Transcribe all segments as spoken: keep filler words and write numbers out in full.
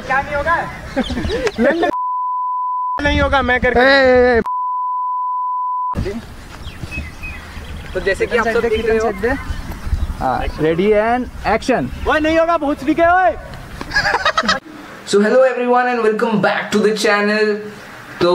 क्या नहीं होगा? नहीं होगा मैं करके। तो जैसे कि आप सब देख रहे हो, रेडी एंड एक्शन। वो नहीं होगा, बहुत भी गए। So hello everyone and welcome back to the channel. तो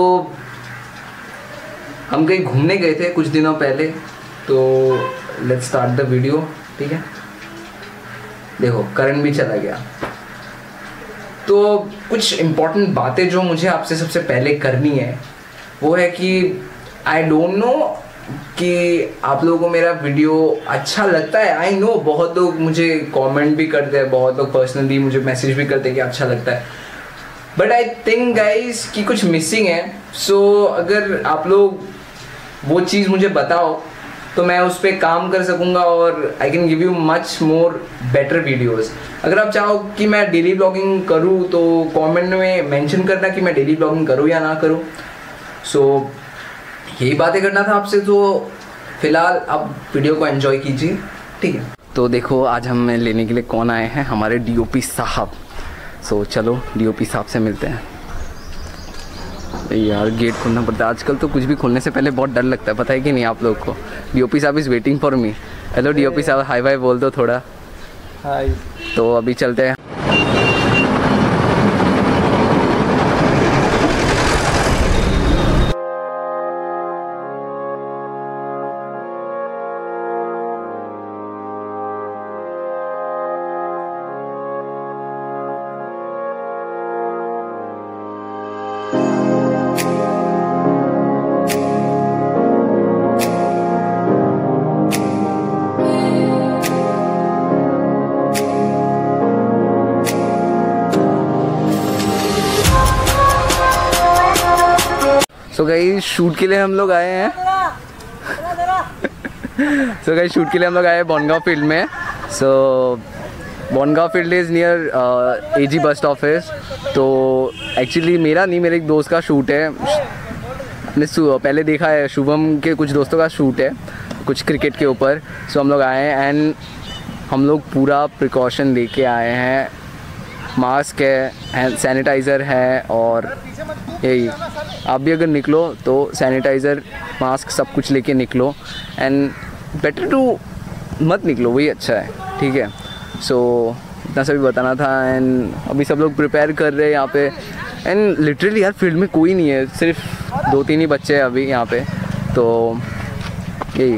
हम कहीं घूमने गए थे कुछ दिनों पहले, तो लेट्स स्टार्ट द वीडियो। ठीक है, देखो करंट भी चला गया। तो कुछ इम्पोर्टेंट बातें जो मुझे आपसे सबसे पहले करनी है वो है कि आई डोंट नो कि आप लोगों को मेरा वीडियो अच्छा लगता है। आई नो बहुत लोग मुझे कमेंट भी करते हैं, बहुत लोग पर्सनली मुझे मैसेज भी करते हैं कि अच्छा लगता है, बट आई थिंक गाइस कि कुछ मिसिंग है। सो so, अगर आप लोग वो चीज़ मुझे बताओ तो मैं उस पर काम कर सकूँगा और I can give you much more better videos. अगर आप चाहो कि मैं डेली ब्लॉगिंग करूँ तो कमेंट में मेंशन करना कि मैं डेली ब्लॉगिंग करूँ या ना करूँ। सो so, यही बातें करना था आपसे। तो फिलहाल आप वीडियो को एंजॉय कीजिए, ठीक है। तो देखो आज हमें लेने के लिए कौन आए हैं, हमारे डीओपी साहब। सो so, चलो डीओपी साहब से मिलते हैं। यार गेट खोलना पड़ता है आजकल, तो कुछ भी खोलने से पहले बहुत डर लगता है, पता है कि नहीं आप लोग को। डीओपी साहब is waiting for me. Hello DOP साहब, हाय बाय बोल दो थोड़ा। हाय। तो अभी चलते हैं। सो so गाइस शूट के लिए हम लोग आए हैं। सो so गाइस शूट के लिए हम लोग आए हैं बनगांव फील्ड में। So Bangaon field is near AG बस ऑफिस। तो एक्चुअली मेरा नहीं, मेरे एक दोस्त का शूट है। मैंने पहले देखा है, शुभम के कुछ दोस्तों का शूट है कुछ क्रिकेट के ऊपर। सो so हम लोग आए हैं एंड हम लोग पूरा प्रिकॉशन लेके आए हैं। मास्क है, सैनिटाइज़र है, और यही आप भी अगर निकलो तो सैनिटाइज़र मास्क सब कुछ लेके निकलो। एंड बेटर टू मत निकलो, वही अच्छा है, ठीक है। सो so, इतना सभी बताना था। एंड अभी सब लोग प्रिपेयर कर रहे हैं यहाँ पे। एंड लिटरली यार फील्ड में कोई नहीं है, सिर्फ दो तीन ही बच्चे हैं अभी यहाँ पे। तो यही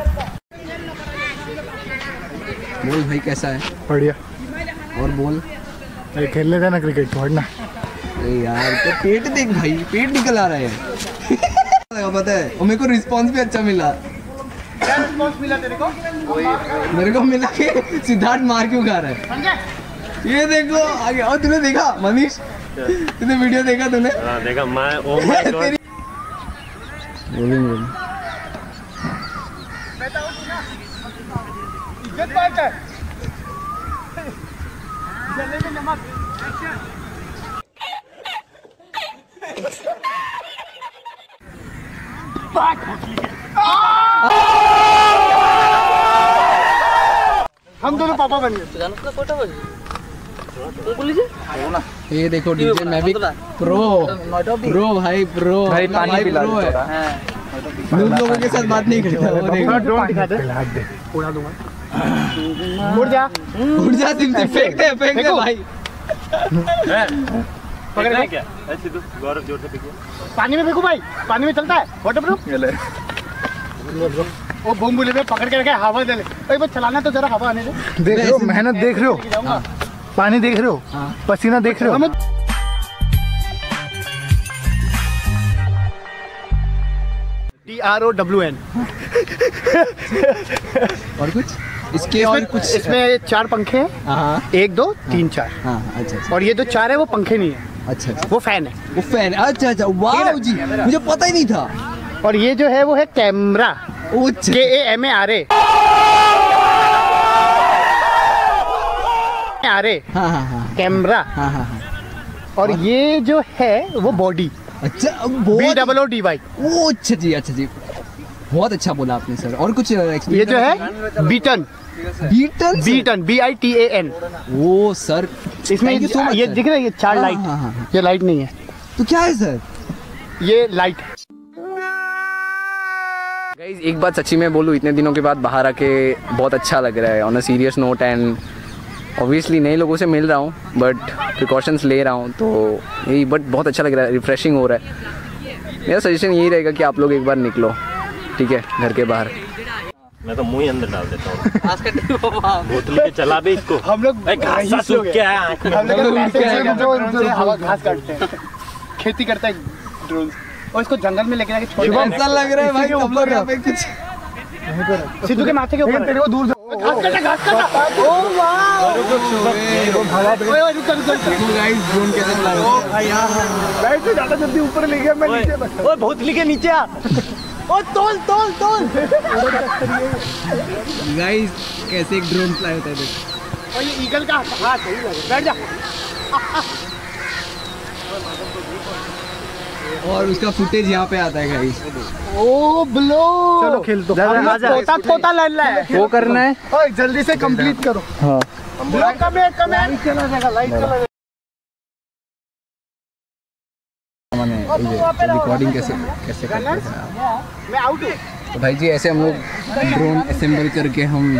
बोल भाई कैसा है? बढ़िया। और बोल खेलने देना क्रिकेट को, हटना। अरे यार तो पेट देख भाई, पेट निकल आ रहा है। पता है, और मेरे को रिस्पांस भी अच्छा मिला। क्या रिस्पांस मिला तेरे को? मेरे को मिला कि सिद्धार्थ मार क्यों खा रहा है। ये देखो आगे। और तूने देखा मनीष, तूने वीडियो देखा तूने? हाँ देखा मैं। Oh my God. बोलिंग इज्जत बात है। जले में नमक। हम दोनों पापा बन गए। ये देखो डीजे मैं भी प्रो प्रो भाई, प्रो भाई पानी पिला दो थोड़ा। हम लोगों के साथ बात नहीं करता। वो देखो ड्रोन दिखा दे, उड़ा दूंगा। उड़ जा उड़ जा, सिम सिम फेंक दे फेंक दे भाई। पकड़ के क्या ऐसे तो गौरव जोर से फेंको। पानी में फेंको भाई, पानी में चलता है वाटरप्रूफ। ये ले वो बम बुले पे पकड़ के रखे, हवा दे ले। एक बार चलाना तो जरा हवा आने दे। देख रहे हो मेहनत, देख रहे हो पानी, देख रहे हो पसीना, देख रहे हो। D R O W N. और कुछ इसके और कुछ इसमें चार पंखे हैं। एक दो तीन चार। अच्छा। और ये जो चार है वो पंखे नहीं है। अच्छा, वो फैन है। वो फैन। अच्छा अच्छा, वाह जी, मुझे पता ही नहीं था। और ये जो है वो है camera, K A M A R A Arri camera. और ये जो है वो बॉडी। अच्छा, B double O D Y. ओ अच्छा जी, अच्छा जी, बहुत अच्छा बोला आपने सर। और कुछ ये जो है बीटन, बीटन बी टन B I T A N. वो सर इसमें Thank you so much, ये sir. दिख रहा है, ये चार हाँ, लाइट, हाँ, हाँ, हाँ। ये लाइट नहीं है, तो क्या है सर? ये लाइट। गाइज एक बात सच्ची में बोलूँ, इतने दिनों के बाद बाहर आके बहुत अच्छा लग रहा है on a serious note. And obviously नए लोगों से मिल रहा हूँ बट प्रिकॉशंस ले रहा हूँ, तो यही बट बहुत अच्छा लग रहा है, रिफ्रेशिंग हो रहा है। मेरा सजेशन यही रहेगा कि आप लोग एक बार निकलो, ठीक है, घर के बाहर। मैं तो मुंह ही अंदर डाल देता हूँ। बोतल के चला भी इसको। हम लोग घास सूख के आया आँख में। हम लोग पैसे से जो ड्रोन से हवा घास काटते हैं, खेती करता है ड्रोन, और इसको जंगल में लेके जाके छोड़ देते हैं। ऐसा लग रहा है भाई हम लोग यहाँ पे कुछ सिद्धू के माथे के ऊपर तेरे को दूर से घास काटा, घास काटा। ओ वाह, ओए ओए रुक रुक रुक। गाइस ड्रोन कैसे चला रहे हैं? भाई यार बैठ से ज्यादा जल्दी ऊपर ले गया, मैं नीचे बस। ओए भोतली के नीचे आ। ओ तोल तोल तोल। गाइस कैसे एक ड्रोन फ्लाई होता है देखो। और ये ईगल का हाथ सही लगे, बैठ जा। और उसका फुटेज यहाँ पे आता है गाइस। ओ ब्लो, चलो खेल दो। तोता तोता लड़ रहा है, वो करना है। ओए जल्दी से कंप्लीट करो। हाँ ब्लो कम है, कम है। लाइट चला जाएगा, लाइट चला जाएगा। रिकॉर्डिंग कैसे कैसे करते हैं? मैं आउट हूँ। तो भाई जी ऐसे हम लोग ड्रोन असेंबल करके हम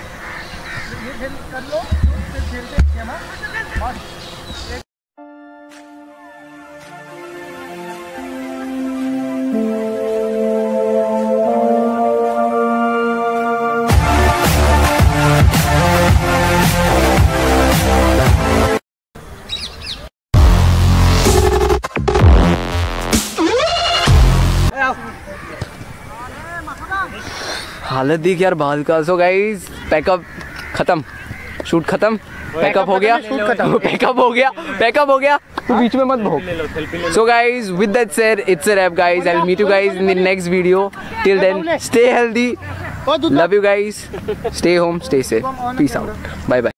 हालत देख यार बाल का। सो गाइस पैकअप खत्म, शूट खत्म, पैकअप हो गया, पैकअप हो गया, पैकअप हो गया। तो बीच में मत भोग। So guys with that said it's a wrap guys, I will meet you guys in the next video. Till then stay healthy, love you guys, stay home, stay safe, peace out, bye bye.